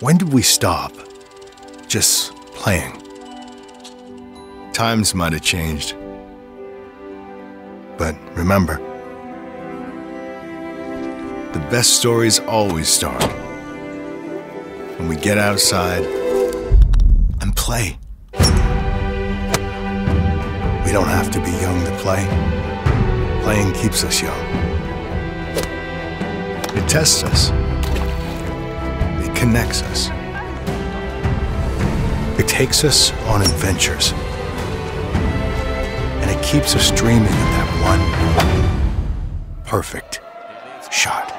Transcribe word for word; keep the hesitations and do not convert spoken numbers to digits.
When did we stop just playing? Times might have changed. But remember, the best stories always start when we get outside and play. We don't have to be young to play. Playing keeps us young. It tests us. It connects us. It takes us on adventures. And it keeps us dreaming of that one perfect shot.